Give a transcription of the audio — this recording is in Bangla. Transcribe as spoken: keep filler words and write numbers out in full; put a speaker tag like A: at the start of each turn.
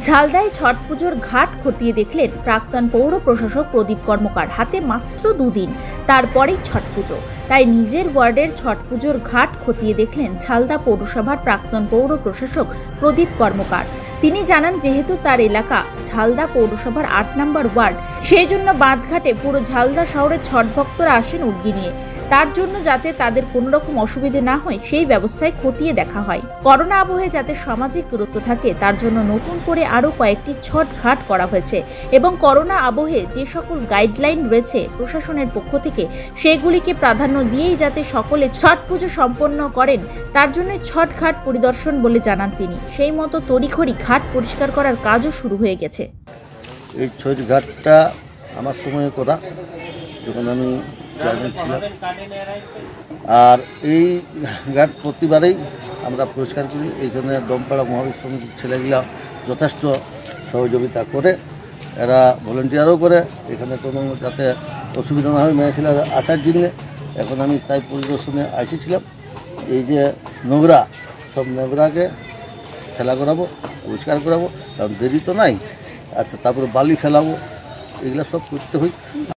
A: ঝালদায় ছট পুজোর ঘাট খতিয়ে দেখলেন প্রাক্তন পৌর প্রশাসক প্রদীপ কর্মকার। হাতে মাত্র দুদিন, তারপরেই ছট পুজো, তাই নিজের ওয়ার্ডের ছট পুজোর ঘাট খতিয়ে দেখলেন ঝালদা পৌরসভার প্রাক্তন পৌর প্রশাসক প্রদীপ কর্মকার। তিনি জানান, যেহেতু তার এলাকা ঝালদা পৌরসভার আট নম্বর ওয়ার্ড, সেই জন্য বাঁধঘাটে পুরো ঝালদা শহরের ছট ভক্তরা আসেন উর্গি নিয়ে। তার জন্য যাতে তাদের কোনো রকম অসুবিধে না হয় সেই ব্যবস্থায় খতিয়ে দেখা হয়। করোনা আবহে যাতে সামাজিক দূরত্ব থাকে তার জন্য নতুন করে আরও কয়েকটি ছট ঘাট করা হয়েছে এবং করোনা আবহে যে সকল গাইডলাইন রয়েছে প্রশাসনের পক্ষ থেকে সেগুলিকে প্রাধান্য দিয়েই যাতে সকলে ছট পুজো সম্পন্ন করেন তার জন্য ছট ঘাট পরিদর্শন বলে জানান তিনি। সেই মতো তড়িঘড়ি ঘাট পরিষ্কার করার কাজও শুরু হয়ে গেছে।
B: এই ছট ঘাটটা আমার সময় করা, যখন আমি চেয়ারম্যান ছিলাম। আর এই ঘাট প্রতিবারেই আমরা পরিষ্কার করি। এইখানে ডোমপাড়া মহাবীর সমিতির ছেলেগুলা যথেষ্ট সহযোগিতা করে, এরা ভলেন্টিয়ারও করে। এখানে কোনো যাতে অসুবিধা না হয় মেয়ে ছেলেরা আসার জন্যে। এখন আমি তাই পরিদর্শনে এসেছিলাম। এই যে নোংরা, সব নোংরাকে খেলা করাবো, পরিষ্কার করাবো, কারণ দেরি তো নাই। আচ্ছা, তারপরে বালি ফেলাবো, এগুলো সব করতে হয়।